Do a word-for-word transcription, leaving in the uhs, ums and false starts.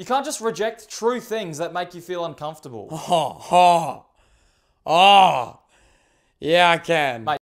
You can't just reject true things that make you feel uncomfortable. Oh, oh, oh. Yeah, I can. Mate,